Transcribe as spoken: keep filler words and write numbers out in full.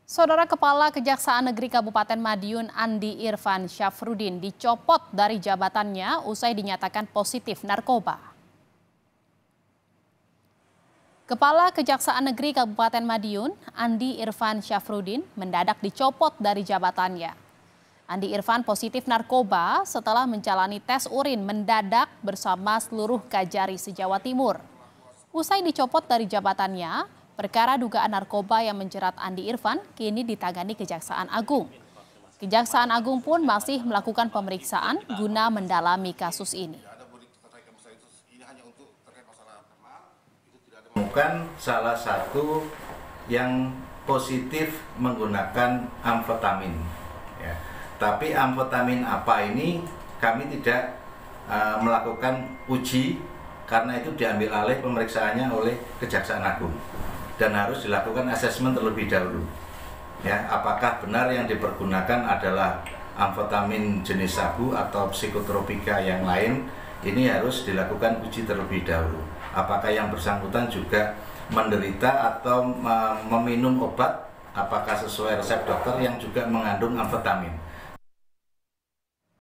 Saudara Kepala Kejaksaan Negeri Kabupaten Madiun Andi Irfan Syafruddin dicopot dari jabatannya usai dinyatakan positif narkoba. Kepala Kejaksaan Negeri Kabupaten Madiun Andi Irfan Syafruddin mendadak dicopot dari jabatannya. Andi Irfan positif narkoba setelah menjalani tes urin mendadak bersama seluruh Kajari se-Jawa Timur. Usai dicopot dari jabatannya, perkara dugaan narkoba yang menjerat Andi Irfan kini ditangani Kejaksaan Agung. Kejaksaan Agung pun masih melakukan pemeriksaan guna mendalami kasus ini. Bukan salah satu yang positif menggunakan amfetamin, ya. Tapi amfetamin apa ini kami tidak uh, melakukan uji karena itu diambil alih pemeriksaannya oleh Kejaksaan Agung. Dan harus dilakukan asesmen terlebih dahulu, ya, apakah benar yang dipergunakan adalah amfetamin jenis sabu atau psikotropika yang lain. Ini harus dilakukan uji terlebih dahulu, apakah yang bersangkutan juga menderita atau meminum obat apakah sesuai resep dokter yang juga mengandung amfetamin.